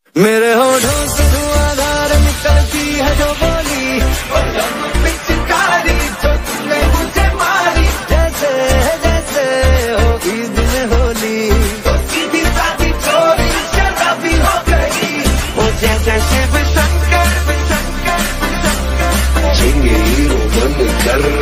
मेरे होठों से धुआंधार निकलती है जो बोली, पिचकारी जो तुमने मुझे मारी, जैसे जैसे होगी दिन होली, तो सीधी सादी चोरी शराबी हो गई। वो जैसे शिव शंकर झिंगे हीरो बनकर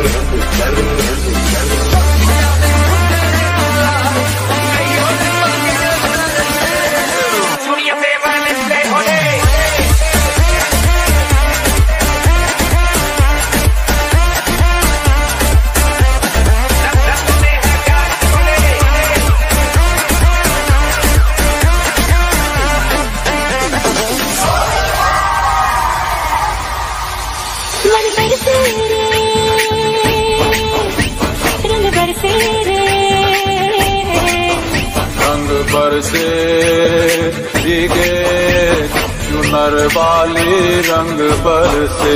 रंग बरसे भीगे चुनर वाली रंग बरसे।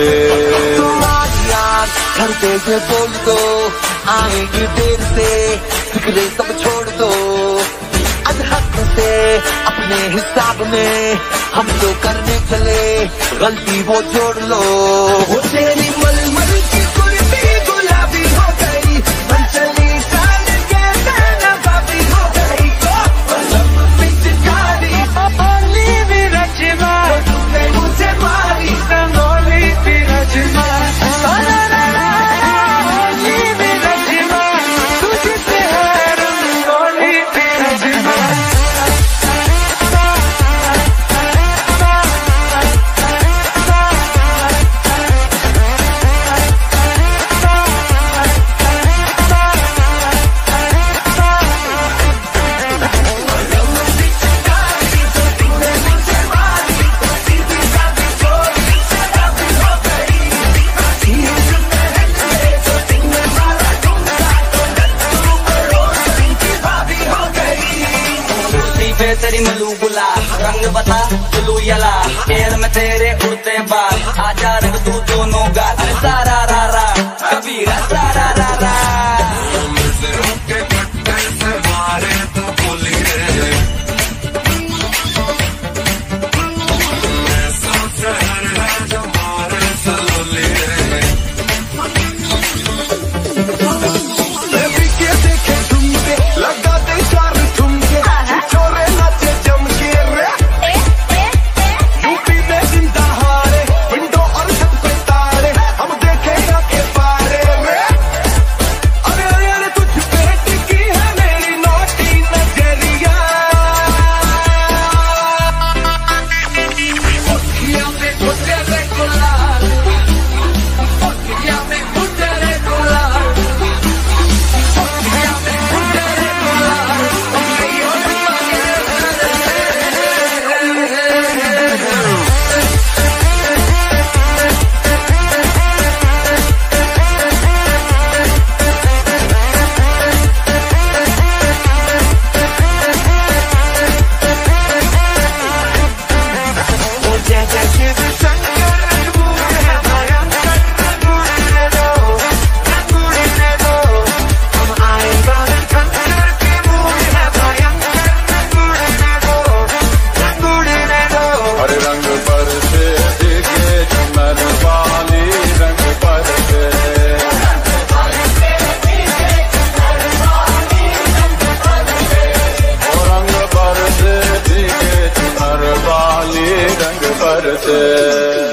घर पे से बोल दो आएंगे देर से, फिक्रे सब छोड़ दो अधहक से, अपने हिसाब में हम तो करने चले, गलती वो जोड़ लो। वो तेरी मलमल की कुर्ती गुलाबी हो गई, चली साल के नवाबी हो गई, पिचकारी ओली विरजमा, तुमने मुझे मारी रंगोली विरजमा, ओली विरजमा, तुझसे है रंगोली विरजमा। तेरी मलूगुला रंग बता चलू यला, पैर में तेरे उड़ते बाल, आजा रंग तू दोनों गाल, सारा रा रा कबीरा सारा रा रा। रंग बरसे।